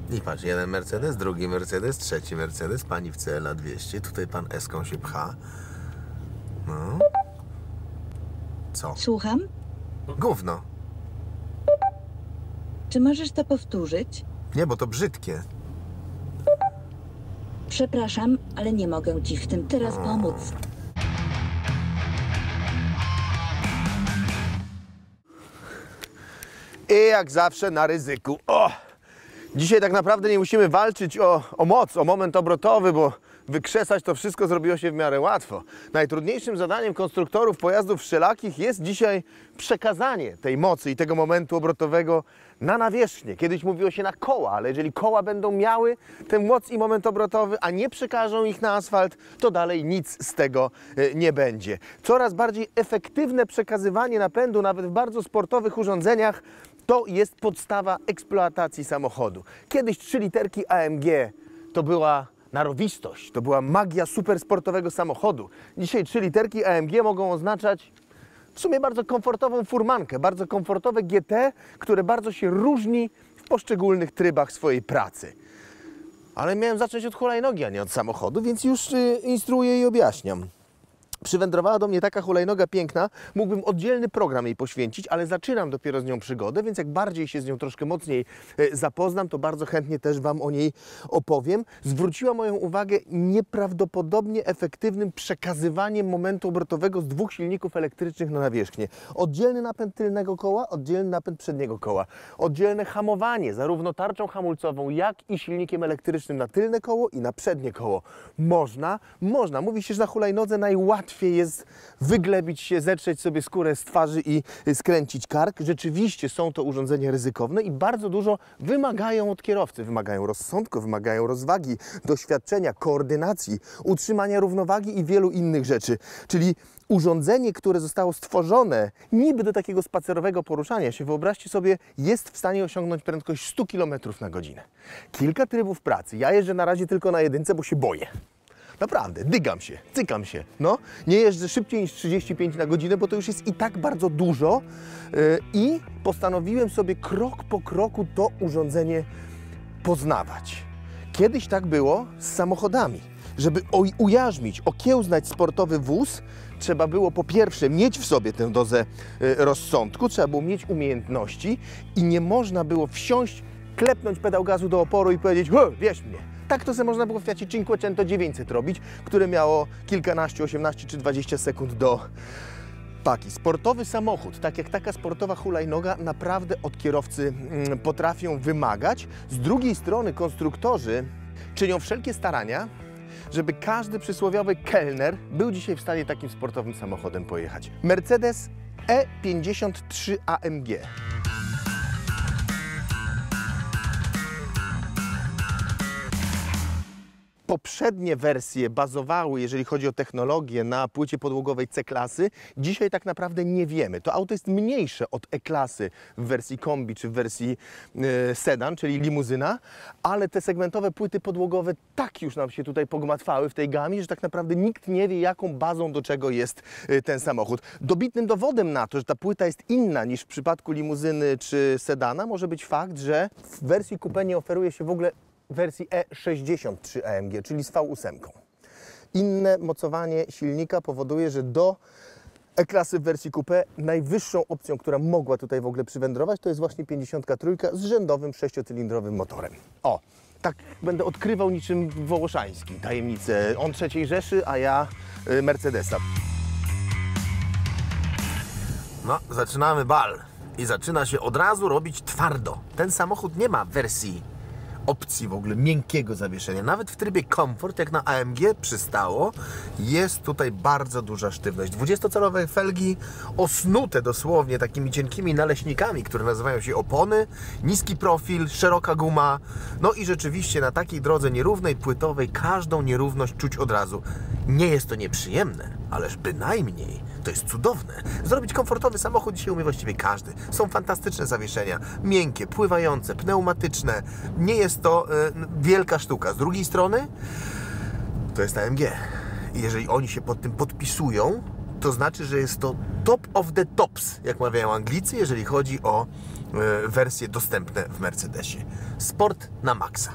I patrz, jeden Mercedes, drugi Mercedes, trzeci Mercedes, pani w CLA 200, tutaj pan S-ką się pcha. No. Co? Słucham? Gówno. Czy możesz to powtórzyć? Nie, bo to brzydkie. Przepraszam, ale nie mogę ci w tym teraz pomóc. I jak zawsze na ryzyku. O! Dzisiaj tak naprawdę nie musimy walczyć o moc, o moment obrotowy, bo wykrzesać to wszystko zrobiło się w miarę łatwo. Najtrudniejszym zadaniem konstruktorów pojazdów wszelakich jest dzisiaj przekazanie tej mocy i tego momentu obrotowego na nawierzchnię. Kiedyś mówiło się na koła, ale jeżeli koła będą miały tę moc i moment obrotowy, a nie przekażą ich na asfalt, to dalej nic z tego nie będzie. Coraz bardziej efektywne przekazywanie napędu, nawet w bardzo sportowych urządzeniach, to jest podstawa eksploatacji samochodu. Kiedyś 3 literki AMG to była narowistość, to była magia supersportowego samochodu. Dzisiaj 3 literki AMG mogą oznaczać w sumie bardzo komfortową furmankę, bardzo komfortowe GT, które bardzo się różni w poszczególnych trybach swojej pracy. Ale miałem zacząć od hulajnogi, a nie od samochodu, więc już instruuję i objaśniam. Przywędrowała do mnie taka hulajnoga piękna, mógłbym oddzielny program jej poświęcić, ale zaczynam dopiero z nią przygodę, więc jak bardziej się z nią troszkę mocniej zapoznam, to bardzo chętnie też Wam o niej opowiem. Zwróciła moją uwagę nieprawdopodobnie efektywnym przekazywaniem momentu obrotowego z 2 silników elektrycznych na nawierzchnię. Oddzielny napęd tylnego koła, oddzielny napęd przedniego koła. Oddzielne hamowanie, zarówno tarczą hamulcową, jak i silnikiem elektrycznym na tylne koło i na przednie koło. Można. Mówi się, że na hulajnodze najłatwiej jest wyglebić się, zetrzeć sobie skórę z twarzy i skręcić kark. Rzeczywiście są to urządzenia ryzykowne i bardzo dużo wymagają od kierowcy. Wymagają rozsądku, wymagają rozwagi, doświadczenia, koordynacji, utrzymania równowagi i wielu innych rzeczy. Czyli urządzenie, które zostało stworzone niby do takiego spacerowego poruszania się, wyobraźcie sobie, jest w stanie osiągnąć prędkość 100 km na godzinę. Kilka trybów pracy. Ja jeżdżę na razie tylko na 1, bo się boję. Naprawdę, dygam się, cykam się. No, nie jeżdżę szybciej niż 35 na godzinę, bo to już jest i tak bardzo dużo i postanowiłem sobie krok po kroku to urządzenie poznawać. Kiedyś tak było z samochodami. Żeby ujarzmić, okiełznać sportowy wóz, trzeba było po pierwsze mieć w sobie tę dozę rozsądku, trzeba było mieć umiejętności i nie można było wsiąść, klepnąć pedał gazu do oporu i powiedzieć: wieź mnie. Tak to sobie można było w Fiacie Cinquecento 900 robić, które miało kilkanaście, 18 czy 20 sekund do paki. Sportowy samochód, tak jak taka sportowa hulajnoga, naprawdę od kierowcy potrafią wymagać. Z drugiej strony konstruktorzy czynią wszelkie starania, żeby każdy przysłowiowy kelner był dzisiaj w stanie takim sportowym samochodem pojechać. Mercedes E53 AMG. Poprzednie wersje bazowały, jeżeli chodzi o technologię, na płycie podłogowej C-klasy. Dzisiaj tak naprawdę nie wiemy. To auto jest mniejsze od E-klasy w wersji kombi czy w wersji sedan, czyli limuzyna, ale te segmentowe płyty podłogowe tak już nam się tutaj pogmatwały w tej gamie, że tak naprawdę nikt nie wie, jaką bazą do czego jest ten samochód. Dobitnym dowodem na to, że ta płyta jest inna niż w przypadku limuzyny czy sedana, może być fakt, że w wersji coupé nie oferuje się w ogóle wersji E63 AMG, czyli z V8. Inne mocowanie silnika powoduje, że do E-klasy w wersji coupé najwyższą opcją, która mogła tutaj w ogóle przywędrować, to jest właśnie 53 z rzędowym 6-cylindrowym motorem. O, tak będę odkrywał niczym Wołoszański tajemnicę. On III Rzeszy, a ja Mercedesa. No, zaczynamy bal. I zaczyna się od razu robić twardo. Ten samochód nie ma wersji opcji w ogóle miękkiego zawieszenia. Nawet w trybie komfort, jak na AMG przystało, jest tutaj bardzo duża sztywność. 20-calowe felgi osnute dosłownie takimi cienkimi naleśnikami, które nazywają się opony, niski profil, szeroka guma. No i rzeczywiście na takiej drodze nierównej, płytowej każdą nierówność czuć od razu. Nie jest to nieprzyjemne, ależ bynajmniej to jest cudowne. Zrobić komfortowy samochód dzisiaj umie właściwie każdy. Są fantastyczne zawieszenia, miękkie, pływające, pneumatyczne. Nie jest to wielka sztuka. Z drugiej strony to jest AMG. I jeżeli oni się pod tym podpisują, to znaczy, że jest to top of the tops, jak mawiają Anglicy, jeżeli chodzi o wersje dostępne w Mercedesie. Sport na maksa.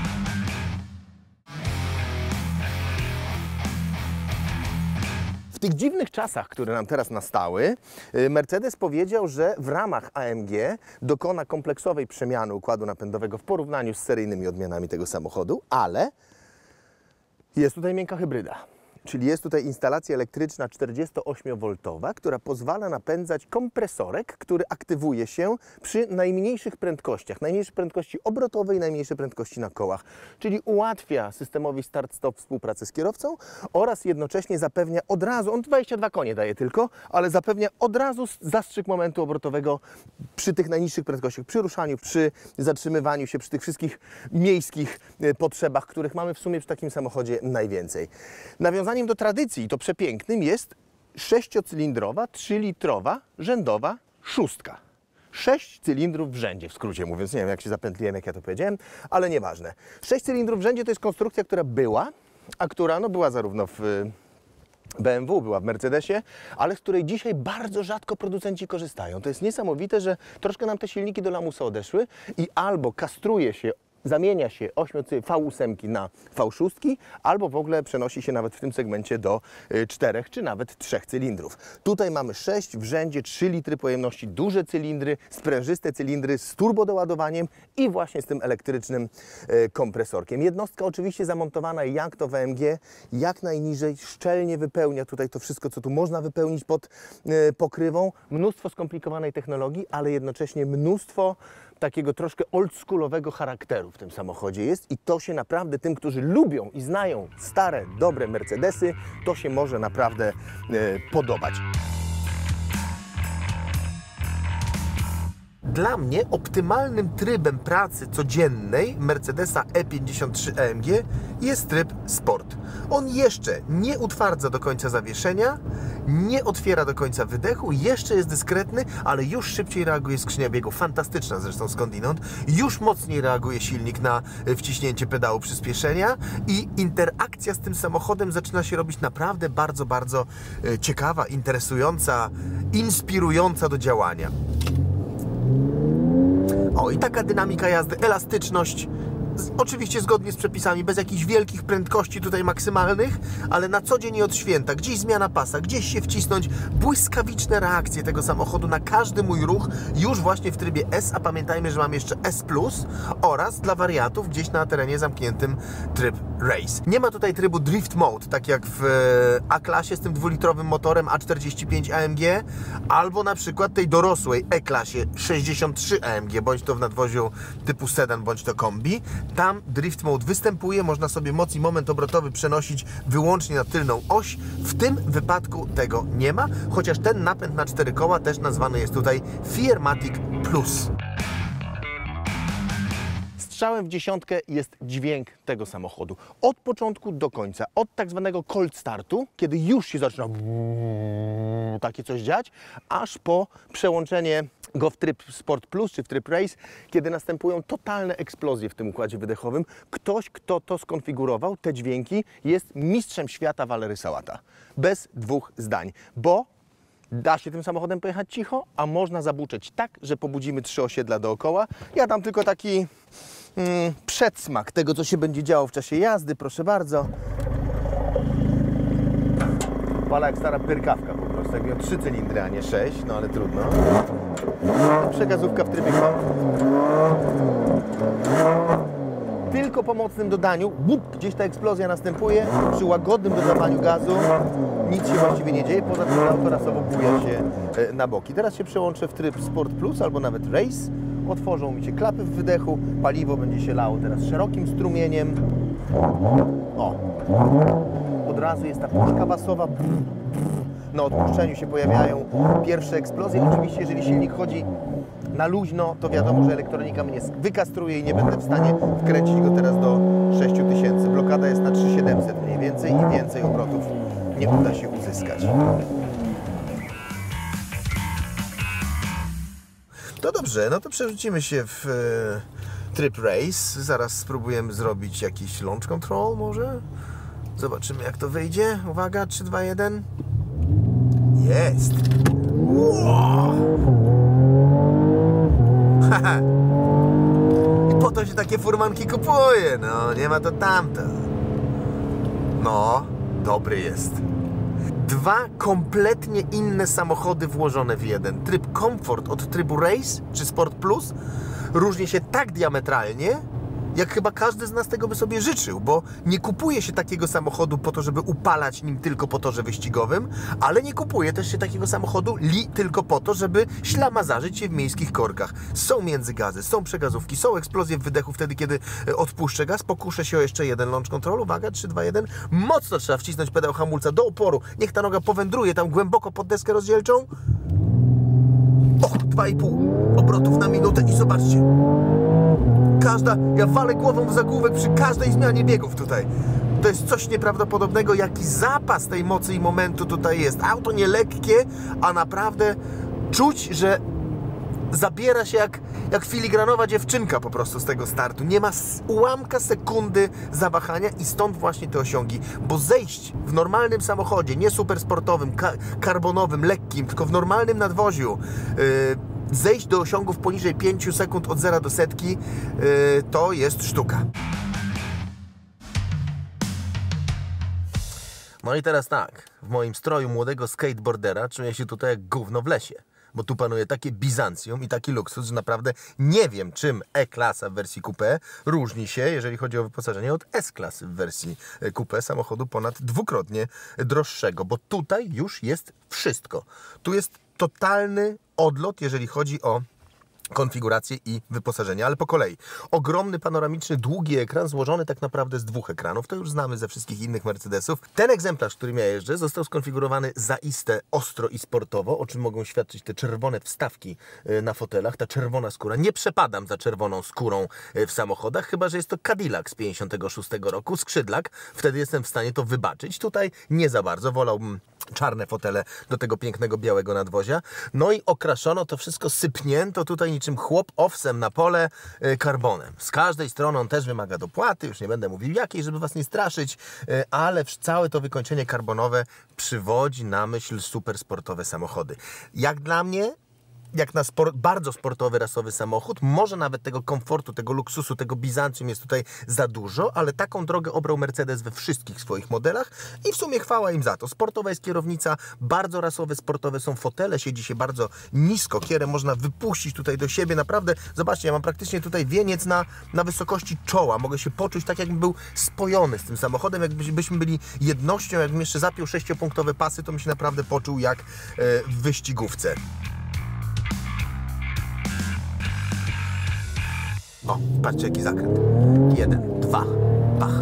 W tych dziwnych czasach, które nam teraz nastały, Mercedes powiedział, że w ramach AMG dokona kompleksowej przemiany układu napędowego w porównaniu z seryjnymi odmianami tego samochodu, ale jest tutaj miękka hybryda. Czyli jest tutaj instalacja elektryczna 48V, która pozwala napędzać kompresorek, który aktywuje się przy najmniejszych prędkościach, najmniejszej prędkości obrotowej, najmniejszej prędkości na kołach. Czyli ułatwia systemowi start-stop współpracę z kierowcą oraz jednocześnie zapewnia od razu, on 22 konie daje tylko, ale zapewnia od razu zastrzyk momentu obrotowego przy tych najniższych prędkościach, przy ruszaniu, przy zatrzymywaniu się, przy tych wszystkich miejskich potrzebach, których mamy w sumie przy takim samochodzie najwięcej. Nawiązaniem do tradycji, to przepięknym, jest 6-cylindrowa, 3-litrowa, rzędowa szóstka. 6 cylindrów w rzędzie, w skrócie mówiąc. Nie wiem, jak się zapętliłem, jak ja to powiedziałem, ale nieważne. 6 cylindrów w rzędzie to jest konstrukcja, która była, a która była zarówno w BMW, była w Mercedesie, ale z której dzisiaj bardzo rzadko producenci korzystają. To jest niesamowite, że troszkę nam te silniki do lamusa odeszły i albo kastruje się, zamienia się V8 na V6, albo w ogóle przenosi się nawet w tym segmencie do 4 czy nawet 3 cylindrów. Tutaj mamy 6 w rzędzie, 3 litry pojemności, duże cylindry, sprężyste cylindry z turbodoładowaniem i właśnie z tym elektrycznym kompresorkiem. Jednostka oczywiście zamontowana jak to w AMG, jak najniżej, szczelnie wypełnia tutaj to wszystko, co tu można wypełnić pod pokrywą. Mnóstwo skomplikowanej technologii, ale jednocześnie mnóstwo takiego troszkę oldschoolowego charakteru w tym samochodzie jest i to się naprawdę tym, którzy lubią i znają stare, dobre Mercedesy, to się może naprawdę podobać. Dla mnie optymalnym trybem pracy codziennej Mercedesa E53 AMG jest tryb Sport. On jeszcze nie utwardza do końca zawieszenia, nie otwiera do końca wydechu, jeszcze jest dyskretny, ale już szybciej reaguje skrzynia biegu, fantastyczna zresztą skądinąd, już mocniej reaguje silnik na wciśnięcie pedału przyspieszenia i interakcja z tym samochodem zaczyna się robić naprawdę bardzo, bardzo ciekawa, interesująca, inspirująca do działania. O, i taka dynamika jazdy, elastyczność, oczywiście zgodnie z przepisami, bez jakichś wielkich prędkości tutaj maksymalnych, ale na co dzień i od święta, gdzieś zmiana pasa, gdzieś się wcisnąć, błyskawiczne reakcje tego samochodu na każdy mój ruch, już właśnie w trybie S, a pamiętajmy, że mam jeszcze S+, oraz dla wariatów gdzieś na terenie zamkniętym tryb Race. Nie ma tutaj trybu Drift Mode, tak jak w A-klasie z tym 2-litrowym motorem A45 AMG, albo na przykład tej dorosłej E-klasie 63 AMG, bądź to w nadwoziu typu sedan, bądź to kombi. Tam Drift Mode występuje, można sobie moc i moment obrotowy przenosić wyłącznie na tylną oś. W tym wypadku tego nie ma, chociaż ten napęd na 4 koła też nazwany jest tutaj Firematic Plus. Strzałem w dziesiątkę jest dźwięk tego samochodu. Od początku do końca, od tak zwanego cold startu, kiedy już się zaczyna takie coś dziać, aż po przełączenie go w tryb Sport Plus czy w tryb Race, kiedy następują totalne eksplozje w tym układzie wydechowym. Ktoś, kto to skonfigurował, te dźwięki, jest mistrzem świata Valery Sałata. Bez dwóch zdań, bo da się tym samochodem pojechać cicho, a można zabuczeć tak, że pobudzimy 3 osiedla dookoła. Ja dam tylko taki przedsmak tego, co się będzie działo w czasie jazdy, proszę bardzo. Pala jak stara pyrkawka po prostu, jak miał 3 cylindry, a nie 6, no ale trudno. Przekazówka w trybie tylko po mocnym dodaniu, gdzieś ta eksplozja następuje, przy łagodnym dodawaniu gazu nic się właściwie nie dzieje, poza tym auto rasowo buja się na boki. Teraz się przełączę w tryb Sport Plus albo nawet Race, otworzą mi się klapy w wydechu, paliwo będzie się lało teraz szerokim strumieniem. O, od razu jest ta puszka basowa, na odpuszczeniu się pojawiają pierwsze eksplozje. Oczywiście, jeżeli silnik chodzi na luźno, to wiadomo, że elektronika mnie wykastruje i nie będę w stanie wkręcić go teraz do 6000. Blokada jest na 3700 mniej więcej i więcej obrotów nie uda się uzyskać. No dobrze, no to przerzucimy się w tryb Race. Zaraz spróbujemy zrobić jakiś launch control może. Zobaczymy, jak to wyjdzie. Uwaga, 3, 2, 1. jest. Wow. Haha. I po to się takie furmanki kupuje, no, nie ma to tamto. No, dobry jest. Dwa kompletnie inne samochody włożone w jeden. Tryb Comfort od trybu Race czy Sport Plus różni się tak diametralnie, jak chyba każdy z nas tego by sobie życzył, bo nie kupuje się takiego samochodu po to, żeby upalać nim tylko po torze wyścigowym, ale nie kupuje też się takiego samochodu tylko po to, żeby ślamazarzyć się w miejskich korkach. Są międzygazy, są przegazówki, są eksplozje w wydechu wtedy, kiedy odpuszczę gaz, pokuszę się o jeszcze jeden launch control, uwaga, 3, 2, 1, mocno trzeba wcisnąć pedał hamulca do oporu, niech ta noga powędruje tam głęboko pod deskę rozdzielczą. O, 2,5 obrotów na minutę i zobaczcie. Ja walę głową w zagłówek przy każdej zmianie biegów tutaj. To jest coś nieprawdopodobnego, jaki zapas tej mocy i momentu tutaj jest. Auto nie lekkie, a naprawdę czuć, że zabiera się jak filigranowa dziewczynka po prostu z tego startu. Nie ma ułamka sekundy zawahania i stąd właśnie te osiągi. Bo zejść w normalnym samochodzie, nie supersportowym, karbonowym, lekkim, tylko w normalnym nadwoziu, zejść do osiągów poniżej 5 sekund od 0 do setki, to jest sztuka. No i teraz tak, w moim stroju młodego skateboardera czuję się tutaj jak gówno w lesie. Bo tu panuje takie Bizancjum i taki luksus, że naprawdę nie wiem, czym E-klasa w wersji coupé różni się, jeżeli chodzi o wyposażenie, od S-klasy w wersji coupé, samochodu ponad dwukrotnie droższego. Bo tutaj już jest wszystko. Tu jest totalny odlot, jeżeli chodzi o konfigurację i wyposażenie, ale po kolei. Ogromny, panoramiczny, długi ekran złożony tak naprawdę z 2 ekranów. To już znamy ze wszystkich innych Mercedesów. Ten egzemplarz, którym ja jeżdżę, został skonfigurowany zaiste ostro i sportowo, o czym mogą świadczyć te czerwone wstawki na fotelach, ta czerwona skóra. Nie przepadam za czerwoną skórą w samochodach, chyba że jest to Cadillac z 56 roku, skrzydlak. Wtedy jestem w stanie to wybaczyć. Tutaj nie za bardzo. Wolałbym czarne fotele do tego pięknego białego nadwozia. No i okraszono to wszystko, sypnięto tutaj niczym chłop owsem na pole karbonem. Z każdej strony on też wymaga dopłaty, już nie będę mówił jakiej, żeby was nie straszyć, ale całe to wykończenie karbonowe przywodzi na myśl supersportowe samochody. Jak dla mnie, jak na bardzo sportowy, rasowy samochód, może nawet tego komfortu, tego luksusu, tego Bizancjum jest tutaj za dużo, ale taką drogę obrał Mercedes we wszystkich swoich modelach i w sumie chwała im za to. Sportowa jest kierownica, bardzo rasowe, sportowe są fotele, siedzi się bardzo nisko, kierę można wypuścić tutaj do siebie, naprawdę, zobaczcie, ja mam praktycznie tutaj wieniec na wysokości czoła, mogę się poczuć tak, jakbym był spojony z tym samochodem, jakbyśmy byli jednością, jakbym jeszcze zapiął 6-punktowe pasy, to bym się naprawdę poczuł jak w wyścigówce. O, patrzcie jaki zakręt. 1, 2, pach.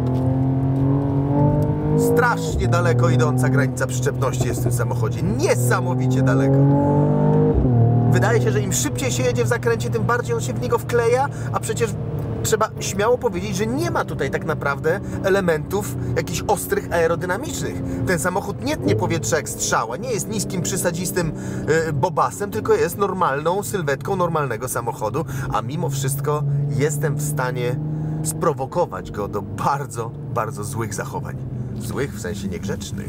Strasznie daleko idąca granica przyczepności jest w tym samochodzie. Niesamowicie daleko. Wydaje się, że im szybciej się jedzie w zakręcie, tym bardziej on się w niego wkleja, a przecież trzeba śmiało powiedzieć, że nie ma tutaj tak naprawdę elementów jakichś ostrych aerodynamicznych. Ten samochód nie tnie powietrza jak strzała, nie jest niskim, przysadzistym bobasem, tylko jest normalną sylwetką normalnego samochodu, a mimo wszystko jestem w stanie sprowokować go do bardzo, bardzo złych zachowań. Złych w sensie niegrzecznych.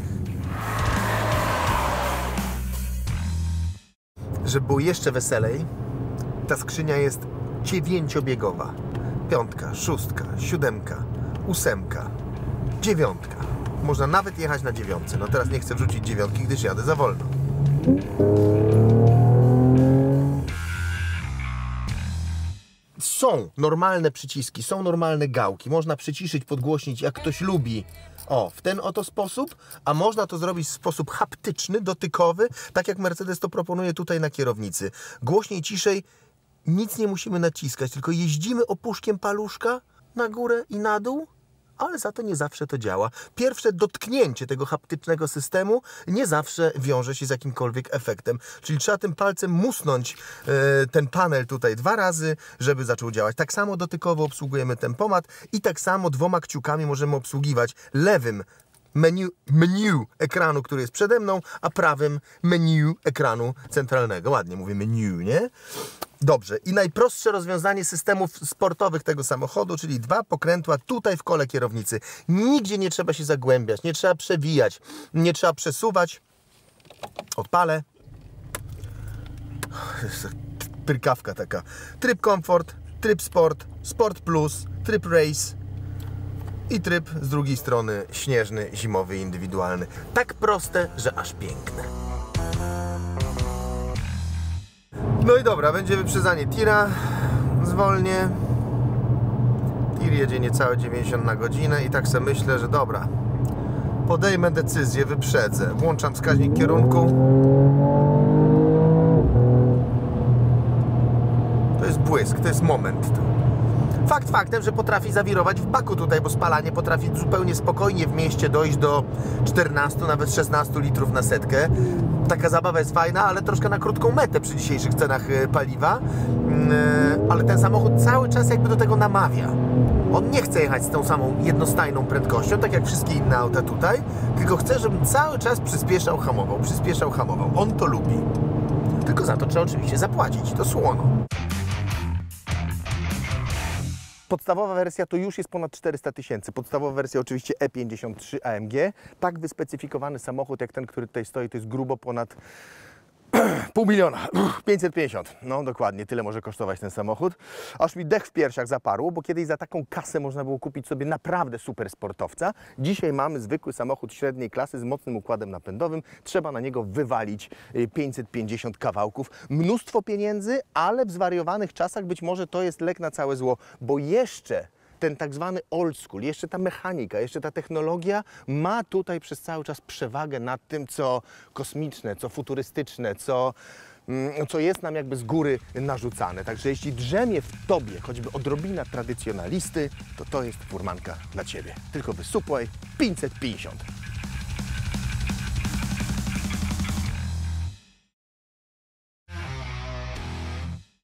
Żeby było jeszcze weselej, ta skrzynia jest 9-biegowa. 5, 6, 7, 8, 9. Można nawet jechać na 9. No teraz nie chcę wrzucić 9, gdyż jadę za wolno. Są normalne przyciski, są normalne gałki. Można przyciszyć, podgłośnić, jak ktoś lubi. O, w ten oto sposób, a można to zrobić w sposób haptyczny, dotykowy, tak jak Mercedes to proponuje tutaj na kierownicy. Głośniej, ciszej, nic nie musimy naciskać, tylko jeździmy opuszkiem paluszka na górę i na dół, ale za to nie zawsze to działa. Pierwsze dotknięcie tego haptycznego systemu nie zawsze wiąże się z jakimkolwiek efektem, czyli trzeba tym palcem musnąć ten panel tutaj 2 razy, żeby zaczął działać. Tak samo dotykowo obsługujemy tempomat i tak samo 2 kciukami możemy obsługiwać lewym menu ekranu, który jest przede mną, a prawym menu ekranu centralnego. Ładnie mówię menu, nie? Dobrze. I najprostsze rozwiązanie systemów sportowych tego samochodu, czyli 2 pokrętła tutaj w kole kierownicy. Nigdzie nie trzeba się zagłębiać, nie trzeba przewijać, nie trzeba przesuwać. Odpalę. Trykawka taka. Tryb komfort, tryb sport, sport plus, tryb race i tryb z drugiej strony śnieżny, zimowy, indywidualny. Tak proste, że aż piękne. No i dobra, będzie wyprzedzanie tira. Zwolnię. Tir jedzie niecałe 90 na godzinę i tak sobie myślę, że dobra, podejmę decyzję, wyprzedzę. Włączam wskaźnik kierunku. To jest błysk, to jest moment. Fakt faktem, że potrafi zawirować w baku tutaj, bo spalanie potrafi zupełnie spokojnie w mieście dojść do 14, nawet 16 litrów na setkę. Taka zabawa jest fajna, ale troszkę na krótką metę przy dzisiejszych cenach paliwa. Ale ten samochód cały czas jakby do tego namawia. On nie chce jechać z tą samą jednostajną prędkością, tak jak wszystkie inne auta tutaj, tylko chce, żebym cały czas przyspieszał, hamował, przyspieszał, hamował. On to lubi. Tylko za to trzeba oczywiście zapłacić, to słono. Podstawowa wersja to już jest ponad 400 000. Podstawowa wersja oczywiście E53 AMG. Tak wyspecyfikowany samochód jak ten, który tutaj stoi, to jest grubo ponad 500 000. 550. No dokładnie, tyle może kosztować ten samochód. Aż mi dech w piersiach zaparło, bo kiedyś za taką kasę można było kupić sobie naprawdę super sportowca. Dzisiaj mamy zwykły samochód średniej klasy z mocnym układem napędowym. Trzeba na niego wywalić 550 kawałków. Mnóstwo pieniędzy, ale w zwariowanych czasach być może to jest lek na całe zło, bo jeszcze ten tak zwany old school, jeszcze ta mechanika, jeszcze ta technologia ma tutaj przez cały czas przewagę nad tym, co kosmiczne, co futurystyczne, co jest nam jakby z góry narzucane. Także jeśli drzemie w Tobie choćby odrobina tradycjonalisty, to jest furmanka dla Ciebie. Tylko wysupłaj 550.